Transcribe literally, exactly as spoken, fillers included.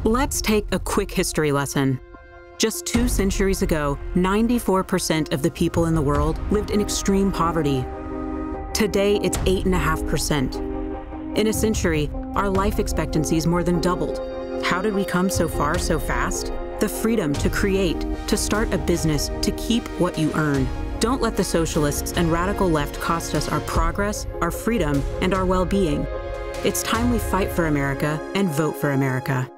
Let's take a quick history lesson. Just two centuries ago, ninety-four percent of the people in the world lived in extreme poverty. Today, it's eight point five percent. In a century, our life expectancies more than doubled. How did we come so far so fast? The freedom to create, to start a business, to keep what you earn. Don't let the socialists and radical left cost us our progress, our freedom, and our well-being. It's time we fight for America and vote for America.